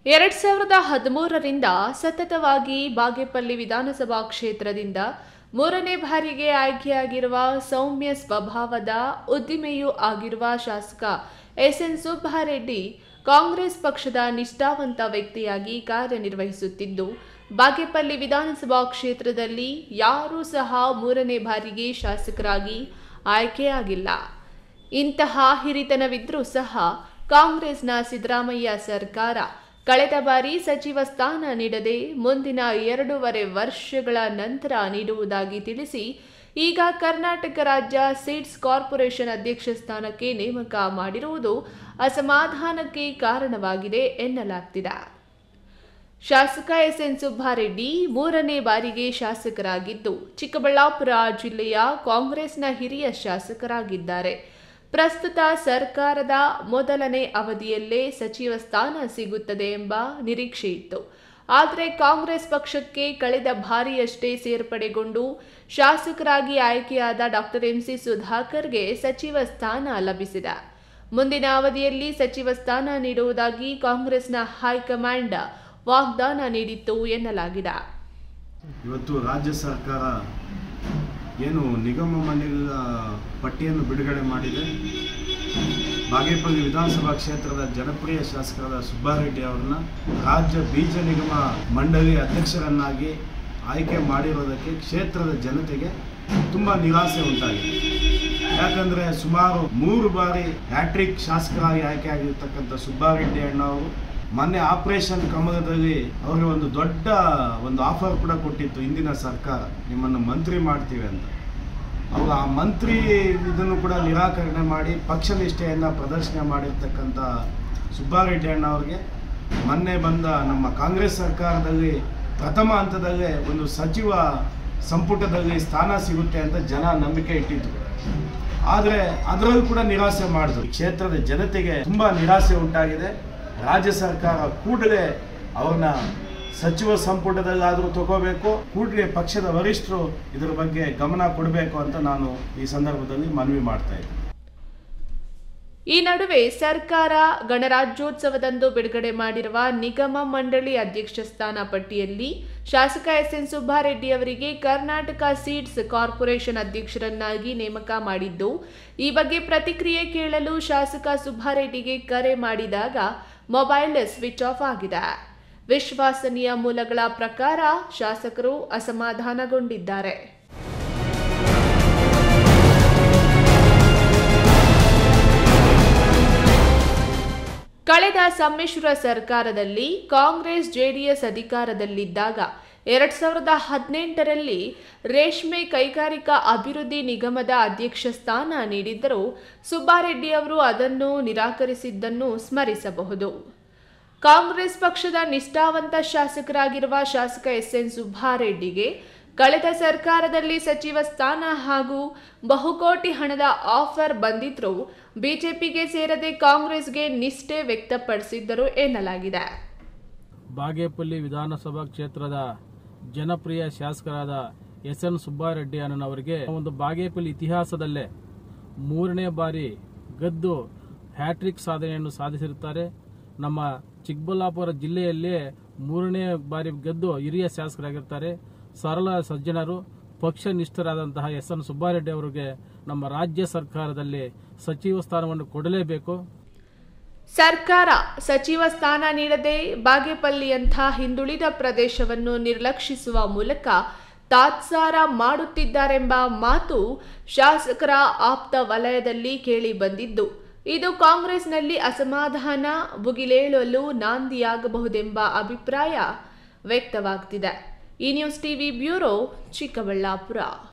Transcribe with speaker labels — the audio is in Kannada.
Speaker 1: 2013ರಿಂದ ಸತತವಾಗಿ ಬಾಗೇಪಲ್ಲಿ ವಿಧಾನಸಭಾ ಕ್ಷೇತ್ರದಿಂದ ಮೂರನೇ ಬಾರಿಗೆ ಆಯ್ಕೆಯಾಗಿರುವ ಸೌಮ್ಯ ಸ್ವಭಾವದ ಉದ್ದಿಮೆಯೂ ಆಗಿರುವ ಶಾಸಕ ಎಸ್ಎನ್ ಸುಬ್ಬಾರೆಡ್ಡಿ ಕಾಂಗ್ರೆಸ್ ಪಕ್ಷದ ನಿಷ್ಠಾವಂತ ವ್ಯಕ್ತಿಯಾಗಿ ಕಾರ್ಯನಿರ್ವಹಿಸುತ್ತಿದ್ದು, ಬಾಗೇಪಲ್ಲಿ ವಿಧಾನಸಭಾ ಕ್ಷೇತ್ರದಲ್ಲಿ ಯಾರೂ ಸಹ ಮೂರನೇ ಬಾರಿಗೆ ಶಾಸಕರಾಗಿ ಆಯ್ಕೆಯಾಗಿಲ್ಲ. ಇಂತಹ ಹಿರಿತನವಿದ್ರೂ ಸಹ ಕಾಂಗ್ರೆಸ್ನ ಸಿದ್ದರಾಮಯ್ಯ ಸರ್ಕಾರ ಕಳೆದ ಬಾರಿ ಸಚಿವ ಸ್ಥಾನ ನೀಡದೆ ಮುಂದಿನ 2.5 ವರ್ಷಗಳ ನಂತರ ನೀಡುವುದಾಗಿ ತಿಳಿಸಿ ಈಗ ಕರ್ನಾಟಕ ರಾಜ್ಯ ಸೀಡ್ಸ್ ಕಾರ್ಪೊರೇಷನ್ ಅಧ್ಯಕ್ಷ ಸ್ಥಾನಕ್ಕೆ ನೇಮಕ ಮಾಡಿರುವುದು ಅಸಮಾಧಾನಕ್ಕೆ ಕಾರಣವಾಗಿದೆ ಎನ್ನಲಾಗ್ತಿದೆ. ಶಾಸಕ ಎಸ್ಎನ್ ಸುಬ್ಬಾರೆಡ್ಡಿ ಮೂರನೇ ಬಾರಿಗೆ ಶಾಸಕರಾಗಿದ್ದು, ಚಿಕ್ಕಬಳ್ಳಾಪುರ ಜಿಲ್ಲೆಯ ಕಾಂಗ್ರೆಸ್ನ ಹಿರಿಯ ಶಾಸಕರಾಗಿದ್ದಾರೆ. ಪ್ರಸ್ತುತ ಸರ್ಕಾರದ ಮೊದಲನೇ ಅವಧಿಯಲ್ಲೇ ಸಚಿವ ಸ್ಥಾನ ಸಿಗುತ್ತದೆ ಎಂಬ ನಿರೀಕ್ಷೆ ಇತ್ತು. ಆದರೆ ಕಾಂಗ್ರೆಸ್ ಪಕ್ಷಕ್ಕೆ ಕಳೆದ ಬಾರಿಯಷ್ಟೇ ಸೇರ್ಪಡೆಗೊಂಡು ಶಾಸಕರಾಗಿ ಆಯ್ಕೆಯಾದ ಡಾಕ್ಟರ್ ಎಂಸಿ ಸುಧಾಕರ್ಗೆ ಸಚಿವ ಸ್ಥಾನ ಲಭಿಸಿದೆ. ಮುಂದಿನ ಅವಧಿಯಲ್ಲಿ ಸಚಿವ ಸ್ಥಾನ ನೀಡುವುದಾಗಿ ಕಾಂಗ್ರೆಸ್ನ ಹೈಕಮಾಂಡ್ ವಾಗ್ದಾನ ನೀಡಿತ್ತು ಎನ್ನಲಾಗಿದೆ.
Speaker 2: ಇವತ್ತು ರಾಜ್ಯ ಸರ್ಕಾರ ಏನು ನಿಗಮ ಮಂಡಳಿಗಳ ಪಟ್ಟಿಯನ್ನು ಬಿಡುಗಡೆ ಮಾಡಿದೆ. ಬಾಗೇಪಲ್ಲಿ ವಿಧಾನಸಭಾ ಕ್ಷೇತ್ರದ ಜನಪ್ರಿಯ ಶಾಸಕರಾದ ಸುಬ್ಬಾರೆಡ್ಡಿ ಅವರನ್ನ ರಾಜ್ಯ ಬೀಜ ನಿಗಮ ಮಂಡಳಿ ಅಧ್ಯಕ್ಷರನ್ನಾಗಿ ಆಯ್ಕೆ ಮಾಡಿರೋದಕ್ಕೆ ಕ್ಷೇತ್ರದ ಜನತೆಗೆ ತುಂಬ ನಿರಾಸೆ ಉಂಟಾಗಿದೆ. ಯಾಕಂದರೆ ಸುಮಾರು 3 ಬಾರಿ ಹ್ಯಾಟ್ರಿಕ್ ಶಾಸಕರಾಗಿ ಆಯ್ಕೆ ಆಗಿರ್ತಕ್ಕಂಥ ಸುಬ್ಬಾರೆಡ್ಡಿ ಅಣ್ಣವರು ಮೊನ್ನೆ ಆಪರೇಷನ್ ಕಮಲದಲ್ಲಿ ಅವರಿಗೆ ಒಂದು ದೊಡ್ಡ ಆಫರ್ ಕೂಡ ಕೊಟ್ಟಿತ್ತು ಹಿಂದಿನ ಸರ್ಕಾರ, ನಿಮ್ಮನ್ನು ಮಂತ್ರಿ ಮಾಡ್ತೀವಿ ಅಂತ. ಅವರು ಆ ಮಂತ್ರಿ ಇದನ್ನು ಕೂಡ ನಿರಾಕರಣೆ ಮಾಡಿ ಪಕ್ಷ ನಿಷ್ಠೆಯನ್ನು ಪ್ರದರ್ಶನ ಮಾಡಿರ್ತಕ್ಕಂಥ ಸುಬ್ಬಾರೆಡ್ಡಿ ಅಣ್ಣವ್ರಿಗೆ ಮೊನ್ನೆ ಬಂದ ನಮ್ಮ ಕಾಂಗ್ರೆಸ್ ಸರ್ಕಾರದಲ್ಲಿ ಪ್ರಥಮ ಹಂತದಲ್ಲೇ ಒಂದು ಸಚಿವ ಸಂಪುಟದಲ್ಲಿ ಸ್ಥಾನ ಸಿಗುತ್ತೆ ಅಂತ ಜನ ನಂಬಿಕೆ ಇಟ್ಟಿದ್ರು. ಆದರೆ ಅದರಲ್ಲೂ ಕೂಡ ನಿರಾಸೆ ಮಾಡಿದ್ರು. ಕ್ಷೇತ್ರದ ಜನತೆಗೆ ತುಂಬ ನಿರಾಸೆ ಉಂಟಾಗಿದೆ. ರಾಜ್ಯ ಸರ್ಕಾರ ಕೂಡಲೇ ಅವ್ರನ್ನ ಸಚಿವ ಸಂಪುಟದಲ್ಲಾದರೂ ತಗೋಬೇಕು, ಕೂಡಲೇ ಪಕ್ಷದ ವರಿಷ್ಠರು ಇದರ ಬಗ್ಗೆ ಗಮನ ಕೊಡಬೇಕು ಅಂತ ನಾನು ಈ ಸಂದರ್ಭದಲ್ಲಿ ಮನವಿ ಮಾಡ್ತಾ ಇದ್ದೀನಿ.
Speaker 1: ಈ ನಡುವೆ ಸರ್ಕಾರ ಗಣರಾಜ್ಯೋತ್ಸವದಂದು ಬಿಡುಗಡೆ ಮಾಡಿರುವ ನಿಗಮ ಮಂಡಳಿ ಅಧ್ಯಕ್ಷ ಸ್ಥಾನ ಪಟ್ಟಿಯಲ್ಲಿ ಶಾಸಕ ಎಸ್ಎನ್ ಸುಬ್ಬಾರೆಡ್ಡಿ ಅವರಿಗೆ ಕರ್ನಾಟಕ ಸೀಡ್ಸ್ ಕಾರ್ಪೊರೇಷನ್ ಅಧ್ಯಕ್ಷರನ್ನಾಗಿ ನೇಮಕ ಮಾಡಿದ್ದು, ಈ ಬಗ್ಗೆ ಪ್ರತಿಕ್ರಿಯೆ ಕೇಳಲು ಶಾಸಕ ಸುಬ್ಬಾರೆಡ್ಡಿಗೆ ಕರೆ ಮಾಡಿದಾಗ ಮೊಬೈಲ್ ಸ್ವಿಚ್ ಆಫ್ ಆಗಿದೆ. ವಿಶ್ವಸನೀಯ ಮೂಲಗಳ ಪ್ರಕಾರ ಶಾಸಕರು ಅಸಮಾಧಾನಗೊಂಡಿದ್ದಾರೆ. ಕಳೆದ ಸಮ್ಮಿಶ್ರ ಸರ್ಕಾರದಲ್ಲಿ ಕಾಂಗ್ರೆಸ್ ಜೆಡಿಎಸ್ ಅಧಿಕಾರದಲ್ಲಿದ್ದಾಗ 2018ರಲ್ಲಿ ರೇಷ್ಮೆ ಕೈಗಾರಿಕಾ ಅಭಿವೃದ್ಧಿ ನಿಗಮದ ಅಧ್ಯಕ್ಷ ಸ್ಥಾನ ನೀಡಿದ್ದರೂ ಸುಬ್ಬಾರೆಡ್ಡಿ ಅವರು ಅದನ್ನು ನಿರಾಕರಿಸಿದ್ದನ್ನು ಸ್ಮರಿಸಬಹುದು. ಕಾಂಗ್ರೆಸ್ ಪಕ್ಷದ ನಿಷ್ಠಾವಂತ ಶಾಸಕರಾಗಿರುವ ಶಾಸಕ ಎಸ್ಎನ್ ಸುಬ್ಬಾರೆಡ್ಡಿಗೆ ಕಳೆದ ಸರ್ಕಾರದಲ್ಲಿ ಸಚಿವ ಸ್ಥಾನ ಹಾಗೂ ಬಹುಕೋಟಿ ಹಣದ ಆಫರ್ ಬಂದಿದ್ರೂ ಬಿಜೆಪಿಗೆ ಸೇರದೆ ಕಾಂಗ್ರೆಸ್ಗೆ ನಿಷ್ಠೆ ವ್ಯಕ್ತಪಡಿಸಿದ್ದರು ಎನ್ನಲಾಗಿದೆ.
Speaker 3: ಬಾಗೇಪಲ್ಲಿ ವಿಧಾನಸಭಾ ಕ್ಷೇತ್ರದ ಜನಪ್ರಿಯ ಶಾಸಕರಾದ ಎಸ್ಎನ್ ಸುಬ್ಬಾರೆಡ್ಡಿ ಅಣ್ಣನವರಿಗೆ ಒಂದು ಬಾಗೇಪಲ್ಲಿ ಇತಿಹಾಸದಲ್ಲೇ 3ನೇ ಬಾರಿ ಗೆದ್ದು ಹ್ಯಾಟ್ರಿಕ್ ಸಾಧನೆಯನ್ನು ಸಾಧಿಸಿರುತ್ತಾರೆ. ನಮ್ಮ ಚಿಕ್ಕಬಳ್ಳಾಪುರ ಜಿಲ್ಲೆಯಲ್ಲೇ 3ನೇ ಬಾರಿ ಗೆದ್ದು ಹಿರಿಯ ಶಾಸಕರಾಗಿರ್ತಾರೆ. ಸರಳ ಸಜ್ಜನರು, ಪಕ್ಷ ನಿಷ್ಠರಾದಂತಹ ಎಸ್ಎನ್ ಸುಬ್ಬಾರೆಡ್ಡಿ ಅವರಿಗೆ ನಮ್ಮ ರಾಜ್ಯ ಸರ್ಕಾರದಲ್ಲಿ ಸಚಿವ ಸ್ಥಾನವನ್ನು ಕೊಡಲೇಬೇಕು.
Speaker 1: ಸರ್ಕಾರ ಸಚಿವ ಸ್ಥಾನ ನೀಡದೆ ಬಾಗೇಪಲ್ಲಿಯಂಥ ಹಿಂದುಳಿದ ಪ್ರದೇಶವನ್ನು ನಿರ್ಲಕ್ಷಿಸುವ ಮೂಲಕ ತಾತ್ಸಾರ ಮಾಡುತ್ತಿದ್ದಾರೆಂಬ ಮಾತು ಶಾಸಕರ ಆಪ್ತ ವಲಯದಲ್ಲಿ ಕೇಳಿ ಬಂದಿದ್ದು, ಇದು ಕಾಂಗ್ರೆಸ್ನಲ್ಲಿ ಅಸಮಾಧಾನ ಭುಗಿಲೇಳಲು ನಾಂದಿಯಾಗಬಹುದೆಂಬ ಅಭಿಪ್ರಾಯ ವ್ಯಕ್ತವಾಗ್ತಿದೆ. ಈ ನ್ಯೂಸ್ ಟಿವಿ ಬ್ಯೂರೋ, ಚಿಕ್ಕಬಳ್ಳಾಪುರ.